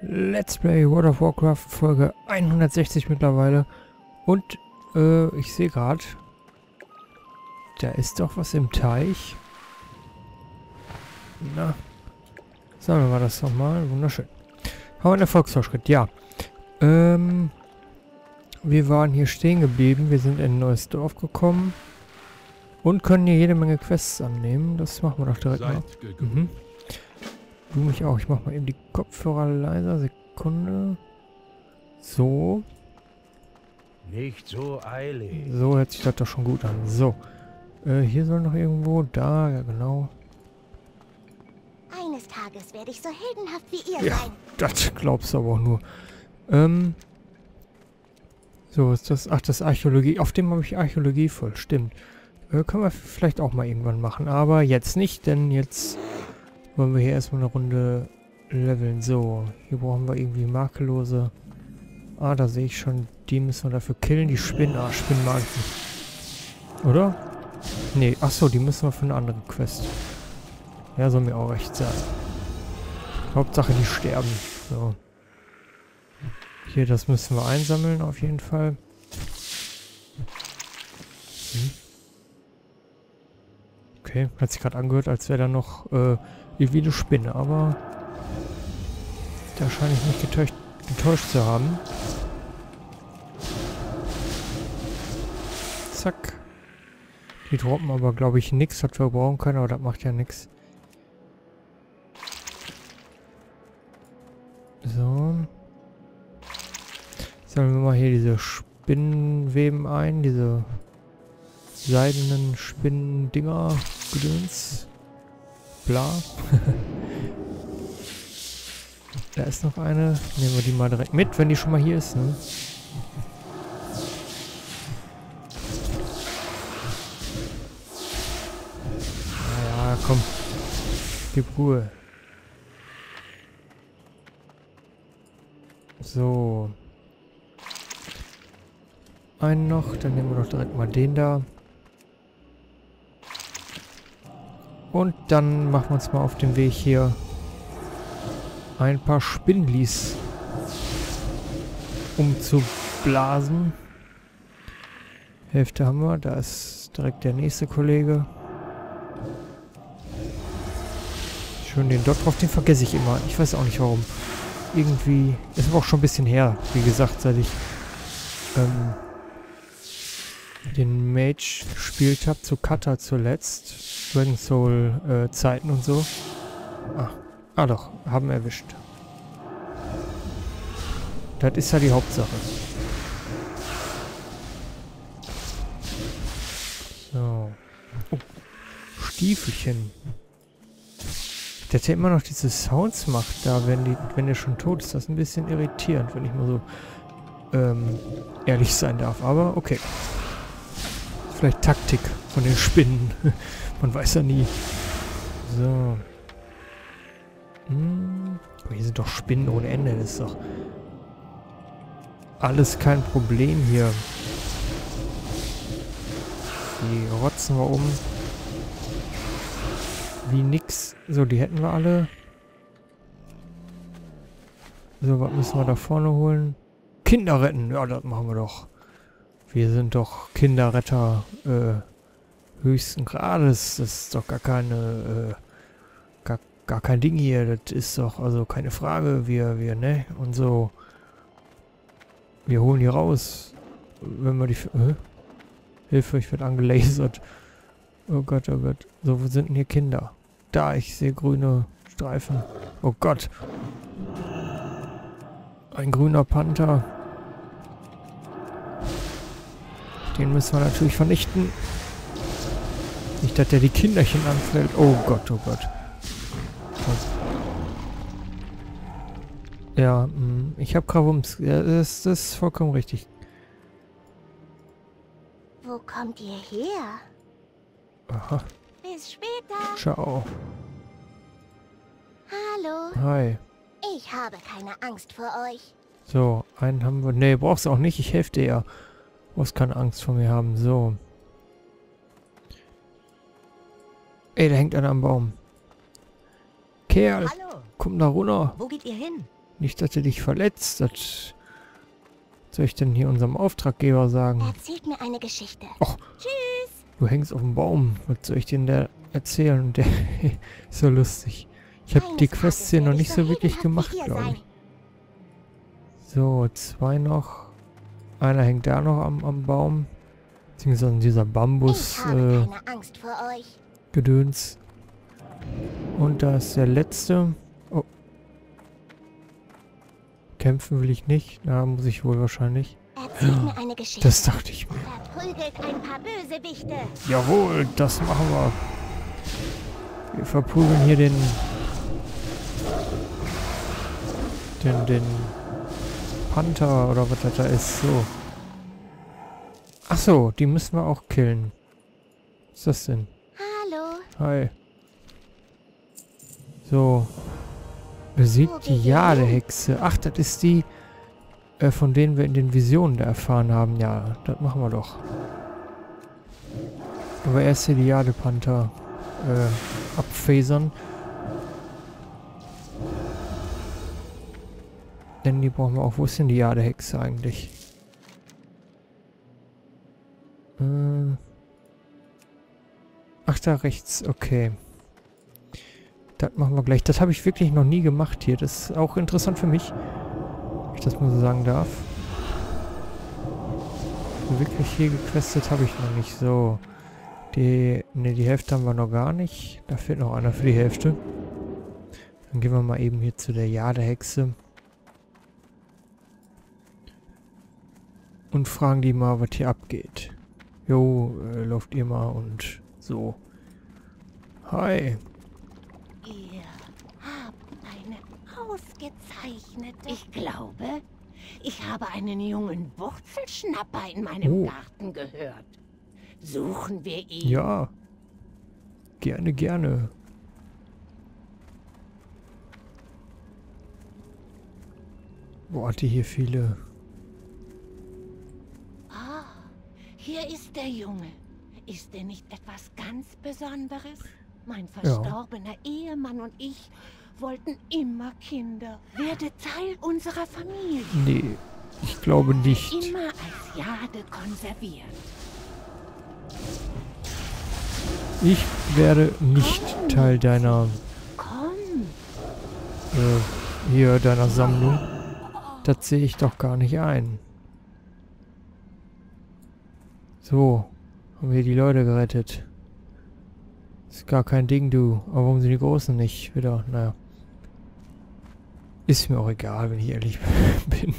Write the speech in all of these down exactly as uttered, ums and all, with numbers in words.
Let's Play World of Warcraft Folge hundertsechzig mittlerweile. Und äh, ich sehe gerade, da ist doch was im Teich. Na, sagen wir mal das nochmal. Wunderschön. Haben wir einen Erfolgsfortschritt, ja. Ähm, wir waren hier stehen geblieben. Wir sind in ein neues Dorf gekommen. Und können hier jede Menge Quests annehmen. Das machen wir doch direkt mal. Mhm. Du mich auch. Ich mach mal eben die Kopfhörer leiser. Sekunde. So. Nicht so eilig. So hört sich das doch schon gut an. So. Äh, hier soll noch irgendwo. Da, ja genau. Eines Tages werde ich so heldenhaft wie ihr Ja, sein. das glaubst du aber auch nur. Ähm. So, ist das. Ach, das Archäologie. Auf dem habe ich Archäologie voll. Stimmt. Äh, können wir vielleicht auch mal irgendwann machen. Aber jetzt nicht, denn jetzt wollen wir hier erstmal eine Runde leveln. So, hier brauchen wir irgendwie makellose. Ah, da sehe ich schon. Die müssen wir dafür killen. Die Spinnen. Ah, Spinnen mag ich nicht. Oder? Nee, achso, die müssen wir für eine andere Quest. Ja, soll mir auch recht sein. Hauptsache, die sterben. So. Hier, das müssen wir einsammeln auf jeden Fall. Hm. Okay, hat sich gerade angehört, als wäre da noch äh, irgendwie eine Spinne, aber da scheine ich mich getäuscht, getäuscht zu haben. Zack. Die droppen aber, glaube ich, nichts, was wir brauchen können, aber das macht ja nichts. So. Sammeln wir mal hier diese Spinnenweben ein, diese seidenen Spinnendinger, Gedöns. Bla. Da ist noch eine. Nehmen wir die mal direkt mit, wenn die schon mal hier ist, ne? Naja, komm. Gib Ruhe. So. Einen noch, dann nehmen wir doch direkt mal den da. Und dann machen wir uns mal auf den Weg hier ein paar Spinnlis umzublasen. Hälfte haben wir, da ist direkt der nächste Kollege. Schön den dort drauf, den vergesse ich immer. Ich weiß auch nicht warum. Irgendwie, ist aber auch schon ein bisschen her, wie gesagt, seit ich ähm, den Mage gespielt habe, zu Kata zuletzt. Dragon Soul äh, Zeiten und so. Ah, ah doch, haben erwischt. Das ist ja die Hauptsache. So. Oh, Stiefelchen. Dass er immer noch diese Sounds macht, da, wenn, die, wenn er schon tot ist, das ist ein bisschen irritierend, wenn ich mal so ähm, ehrlich sein darf. Aber okay. Vielleicht Taktik von den Spinnen. Man weiß ja nie. So. Hm. Aber hier sind doch Spinnen ohne Ende. Das ist doch alles kein Problem hier. Die rotzen wir um. Wie nix. So, die hätten wir alle. So, was müssen wir da vorne holen? Kinder retten. Ja, das machen wir doch. Wir sind doch Kinderretter äh, höchsten Grades. Das ist doch gar keine, äh, gar, gar kein Ding hier. Das ist doch also keine Frage. Wir, wir, ne? Und so. Wir holen die raus. Wenn wir die... Äh? Hilfe, ich werde angelasert. Oh Gott, oh Gott. So, wo sind denn hier Kinder? Da, ich sehe grüne Streifen. Oh Gott. Ein grüner Panther. Den müssen wir natürlich vernichten. Nicht, dass der die Kinderchen anfällt. Oh Gott, oh Gott. Ja, mh, ich habe Gravums. Ja, das, das ist vollkommen richtig. Wo kommt ihr her? Aha. Bis später. Ciao. Hallo. Hi. Ich habe keine Angst vor euch. So, einen haben wir. Nee, brauchst du auch nicht. Ich helfe dir ja. Du brauchst keine Angst vor mir haben. So. Ey, da hängt einer am Baum. Kerl, Hallo, komm da runter. wo geht ihr hin? Nicht, dass er dich verletzt. Das soll ich denn hier unserem Auftraggeber sagen? Erzählt mir eine Geschichte. Och, Tschüss. du hängst auf dem Baum. Was soll ich denn da erzählen? Der ist so lustig. Ich habe die Eines Quests Tages hier noch werde nicht ich so so wirklich heldenhaft gemacht, wie ihr glaube sein. ich. So, zwei noch. Einer hängt da noch am, am Baum. Beziehungsweise dieser Bambus Ich habe äh, keine Angst vor euch. Gedöns. Und da ist der letzte. Oh. Kämpfen will ich nicht. Da muss ich wohl wahrscheinlich. Erzählt mir eine Geschichte. Das dachte ich mir. Verprügelt ein paar Bösewichte. Jawohl, das machen wir. Wir verprügeln hier den... Den, den... Panther oder was das da ist. So. Ach so, die müssen wir auch killen. Was ist das denn? Hallo. Hi. So. Besiegt die Jadehexe. Ach, das ist die, äh, von denen wir in den Visionen da erfahren haben. Ja, das machen wir doch. Aber erst hier die Jadepanther äh, abfasern. Denn die brauchen wir auch. Wo ist denn die Jadehexe eigentlich? Äh. Ach, da rechts. Okay. Das machen wir gleich. Das habe ich wirklich noch nie gemacht hier. Das ist auch interessant für mich. Wenn ich das mal so sagen darf. So wirklich hier gequestet habe ich noch nicht. So. Die, ne, die Hälfte haben wir noch gar nicht. Da fehlt noch einer für die Hälfte. Dann gehen wir mal eben hier zu der Jadehexe. Und fragen die mal, was hier abgeht. Jo, äh, lauft ihr mal und so. Hi. Ihr habt eine ausgezeichnete... Ich glaube, ich habe einen jungen Wurzelschnapper in meinem Oh. Garten gehört. Suchen wir ihn? Ja. Gerne, gerne. Boah, hat die hier viele... Ah, hier ist der Junge. Ist er nicht etwas ganz Besonderes? Mein verstorbener Ehemann und ich wollten immer Kinder. Werde Teil unserer Familie. Nee, ich glaube nicht. Immer als Jade konserviert. Ich werde nicht Teil deiner, Komm, äh, hier, deiner Sammlung. Das sehe ich doch gar nicht ein. So, haben wir die Leute gerettet. Ist gar kein Ding, du. Aber warum sind die Großen nicht wieder? Naja. Ist mir auch egal, wenn ich ehrlich bin.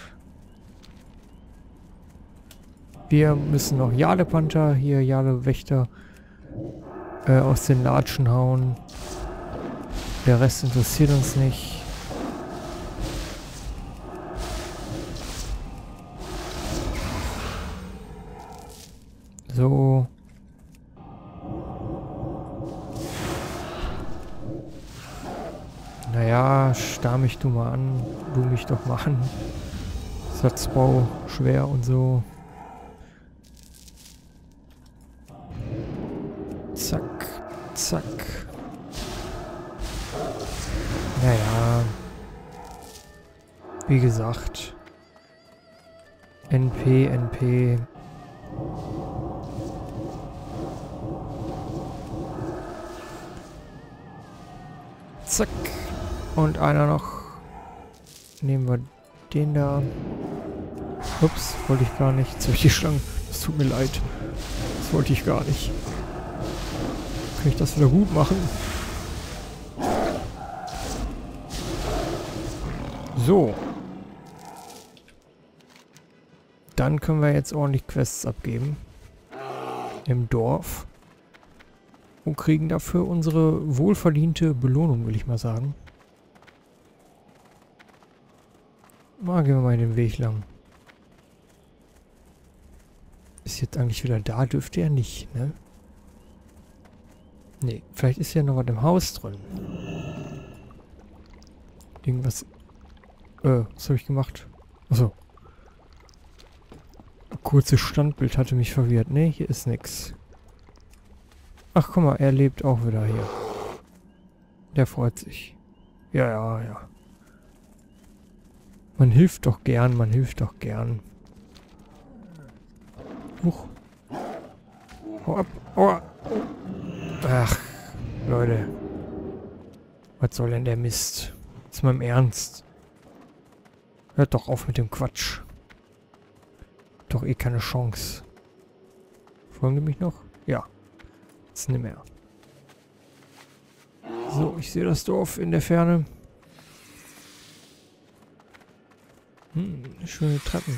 Wir müssen noch Jadepanther, hier Jadewächter, äh, aus den Latschen hauen. Der Rest interessiert uns nicht. So. Naja, starr mich du mal an. Du mich doch mal an. Satzbau schwer und so. Zack, zack. Naja. Wie gesagt. N P, N P. Zack. Und einer noch. Nehmen wir den da. Ups, wollte ich gar nicht. Jetzt habe ich die Schlange. Das tut mir leid. Das wollte ich gar nicht. Kann ich das wieder gut machen? So. Dann können wir jetzt ordentlich Quests abgeben. Im Dorf. Und kriegen dafür unsere wohlverdiente Belohnung, will ich mal sagen. Mal gehen wir mal den Weg lang. Ist jetzt eigentlich wieder da? Dürfte er nicht, ne? Ne, vielleicht ist ja noch was im Haus drin. Irgendwas... Äh, was habe ich gemacht? Achso. Kurzes Standbild hatte mich verwirrt. Ne, hier ist nix. Ach, guck mal, er lebt auch wieder hier. Der freut sich. Ja, ja, ja. Man hilft doch gern, man hilft doch gern. Huch. Hau ab. Oh. Ach, Leute. Was soll denn der Mist? Ist mal im Ernst. Hört doch auf mit dem Quatsch. Doch eh keine Chance. Folgen die mich noch? Ja. Jetzt nicht mehr. So, ich sehe das Dorf in der Ferne. Hm, schöne Treppen.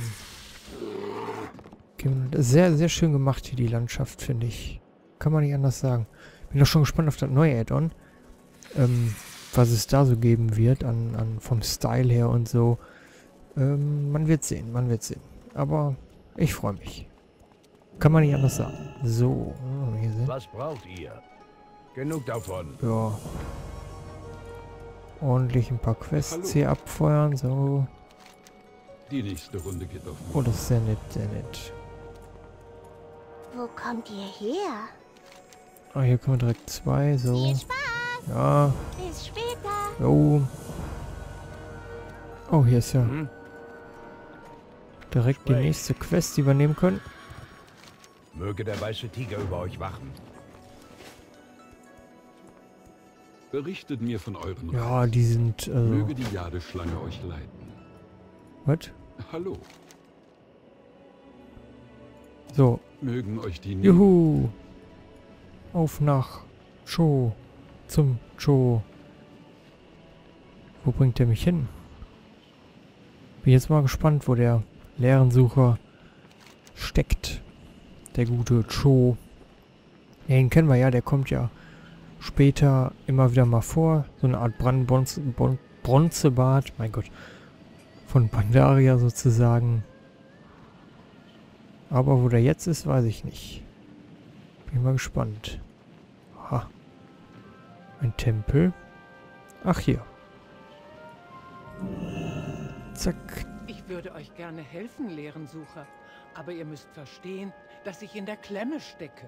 Okay, sehr, sehr schön gemacht hier die Landschaft, finde ich. Kann man nicht anders sagen. Bin doch schon gespannt auf das neue Add-on. Ähm, was es da so geben wird, an, an vom Style her und so. Ähm, man wird sehen, man wird sehen. Aber ich freue mich. Kann man nicht anders sagen. So, hier sind. Was braucht ihr? Genug davon. Ja. Ordentlich ein paar Quests Hallo. Hier abfeuern, so. Die nächste Runde geht auf mich. Oh, das ist sehr nett, sehr nett. Wo kommt ihr her? Ah, hier können wir direkt zwei, so. Viel Spaß! Ja. Bis später! So. Oh, hier ist ja Hm? direkt die nächste Quest, die wir nehmen können. Möge der weiße Tiger über euch wachen. Berichtet mir von euren Ja, Reisen. die sind, also... Möge die Jadeschlange euch leiten. Was? Hallo. So. Mögen euch die... Juhu! Auf nach Cho. Zum Cho. Wo bringt der mich hin? Bin jetzt mal gespannt, wo der Lehrensucher steckt. Der gute Cho. Ja, den kennen wir ja, der kommt ja später immer wieder mal vor. So eine Art Bronze, Bronzebart, mein Gott, von Pandaria sozusagen. Aber wo der jetzt ist, weiß ich nicht. Bin mal gespannt. Aha. Ein Tempel. Ach, hier. Zack. Ich würde euch gerne helfen, Lehrensucher. Aber ihr müsst verstehen, dass ich in der Klemme stecke.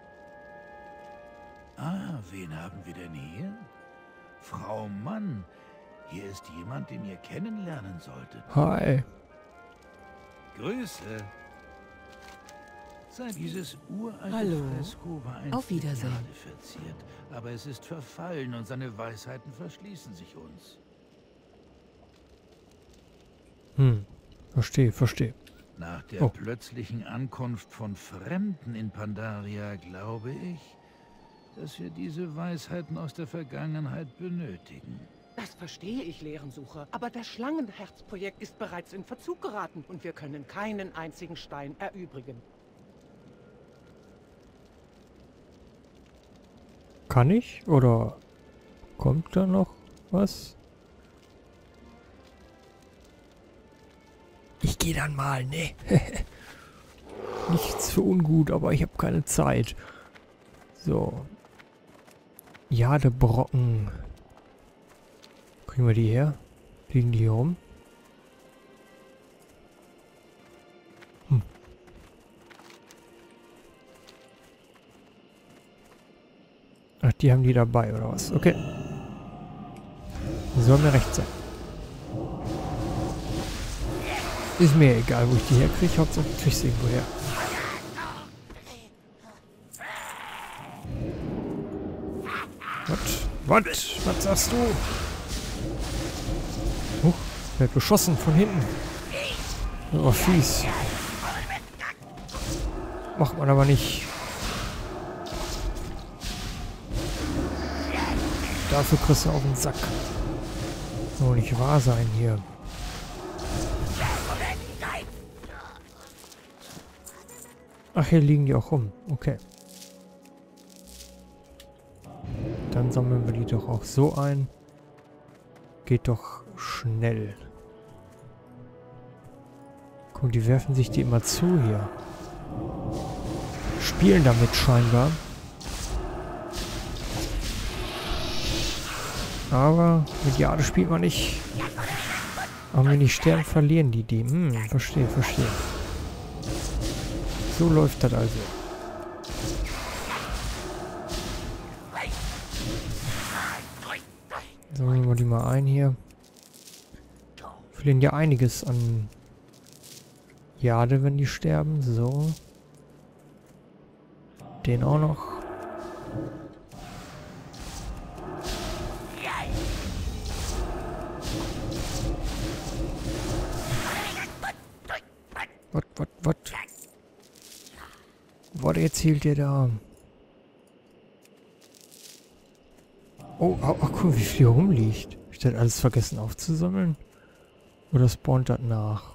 Ah, wen haben wir denn hier? Frau Mann, hier ist jemand, den ihr kennenlernen solltet. Hi. Grüße. Dieses uralte Hallo. Fresko war einst Auf Wiedersehen. mit Jade verziert, aber es ist verfallen und seine Weisheiten verschließen sich uns. Hm. Verstehe, verstehe. Nach der Oh. plötzlichen Ankunft von Fremden in Pandaria glaube ich, dass wir diese Weisheiten aus der Vergangenheit benötigen. Das verstehe ich, Lehrensucher. Aber das Schlangenherzprojekt ist bereits in Verzug geraten und wir können keinen einzigen Stein erübrigen. Kann ich? Oder kommt da noch was? Ich gehe dann mal, ne? Nichts für ungut, aber ich habe keine Zeit. So. Jadebrocken. Kriegen wir die her? Liegen die hier rum? Hm. Ach, die haben die dabei, oder was? Okay. Soll mir recht sein. Ist mir egal, wo ich die herkriege. Hauptsache ich kriege sie irgendwo her. Was? Was? Was sagst du? Huch, wird beschossen von hinten. Oh, fies. Macht man aber nicht. Dafür kriegst du auf den Sack. Soll nicht wahr sein hier. Ach, hier liegen die auch rum. Okay. Dann sammeln wir die doch auch so ein. Geht doch schnell. Guck, die werfen sich die immer zu hier. Spielen damit scheinbar. Aber mit Jade spielt man nicht. Aber wenn die sterben, verlieren die die. Hm, verstehe, verstehe. So läuft das also. So, nehmen wir die mal ein hier. verlieren ja einiges an Jade, wenn die sterben. So. Den auch noch. Was, was, was? Was erzählt ihr da? Oh, ach, ach guck, wie viel hier rumliegt. Hab ich das alles vergessen aufzusammeln? Oder spawnt das nach?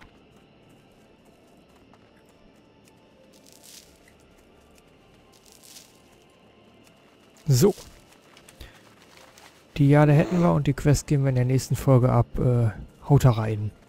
So. Die Jade hätten wir und die Quest geben wir in der nächsten Folge ab. Äh, haut da rein.